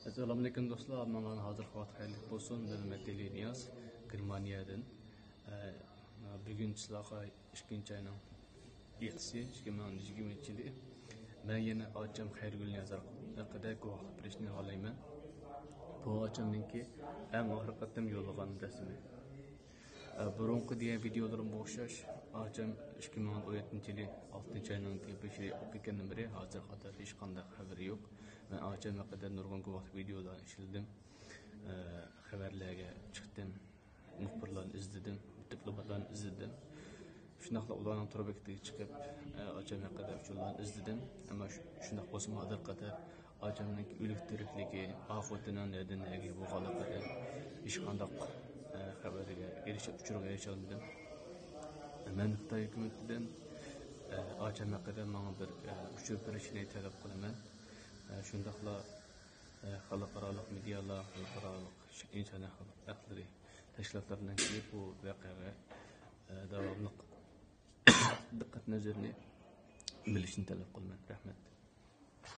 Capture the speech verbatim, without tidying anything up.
Assalamu alaikum dostlar. Mana hozir vaqt xayrli bo'lsin. Memet'eli Niyaz Germaniyadan. Bugun sizlarga ikkinchi ayning yetisi ikki ming yigirmanchi yili men yana ocham Xayrgul Niyazlar haqida guvohlik berishni xohlayman. Bu ochamninki eng oxirgi qatam yo'llagan rasmi. Burunqi degan videolarim o'xshash ocham ikki ming o'n yettinchi yili oltinchi ayning beshi o'qigandan beri hozir qadar hech qanday xabari yo'q. Ben açam haqida nurg'un guvohlik videolarni ishladim. Xabarlarga chiqdim, muxbirlarni izladim, diplomatlarni izladim. Shunaqla ularning turbektiga chiqib, açam haqida uchurlarni izladim. Ammo shunaq bo'lsa hozir qadar achamning o'lik tirikligi, oxotining nerdan nerga bo'lganligi hech qanday xabarga erishib uchurga erisha olmadim. Men Xitoy hukumatidan açam haqida menga bir uchur berishni talab qilaman. Shundaqla xalqaro medialar, xalqaro inson haqlari tashkilotlaridan kelib bu voqeaga davomli diqqat nazarini bilishni talab qilaman. Rahmat.